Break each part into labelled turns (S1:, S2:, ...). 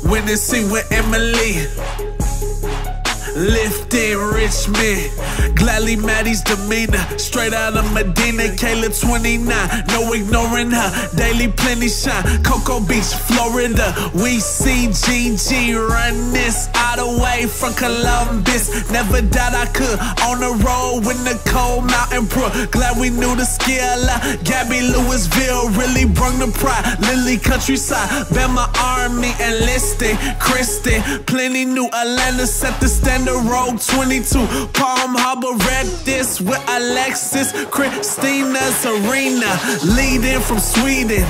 S1: Witnessing with Emily. Lifted Richmond, gladly Maddie's demeanor. Straight out of Medina, Kayla 29. No ignoring her, daily plenty shine. Cocoa Beach, Florida. We see GG run this all the way from Columbus. Never doubt I could. On the road with Nicole Mountain Brook. Glad we knew the skill. Gabby Louisville really brung the pride. Lily Countryside, Bama Army enlisted. Kristen, plenty new. Atlanta set the standard. Road 22, Palm Harbor rep this with Alexis, Christina Serena, leading from Sweden,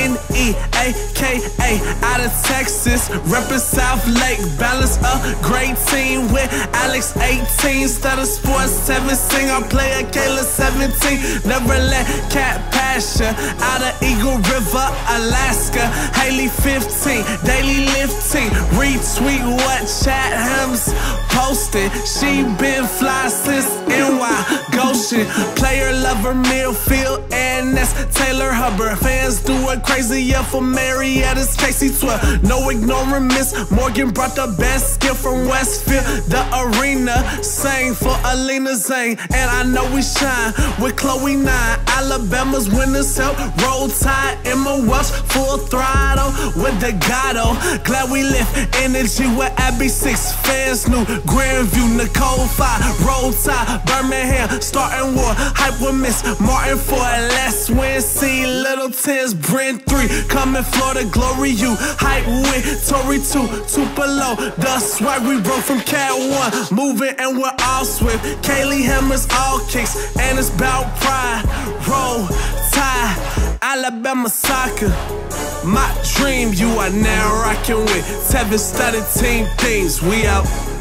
S1: N-E-A-K-A, out of Texas, reppin' South Lake, balance a great team with Alex 18, Stutter Sports 17, I play a Kayla 17, never let Cat Passion, out of Eagle River, Alaska, Haley 15, daily lifting, retweet what Chatham's posted. She been fly since NY Goshen. Player lover Millfield, and that's Taylor Hubbard. Fans do it crazy up for Marietta's KC12. No ignoring Miss Morgan brought the best skill from Westfield. The arena sang for Alina Zane, and I know we shine with Chloe 9. Alabama's winners help roll tide. Emma Welch full throttle with the Gatto. Glad we lift energy with Abby 6. Fans knew Grandview, Nicole 5, Roll Tide, Birmingham, starting war, hype with Miss Martin 4, let's win, see Little Tens, Brent 3, coming Florida, Glory U, hype with Tory 2, Tupelo, the swag we broke from Cat 1, moving and we're all swift, Kaylee hammers all kicks, and it's bout pride, Roll Tide, Alabama soccer. My dream, you are now rocking with Tevin Studded Team Things. We out.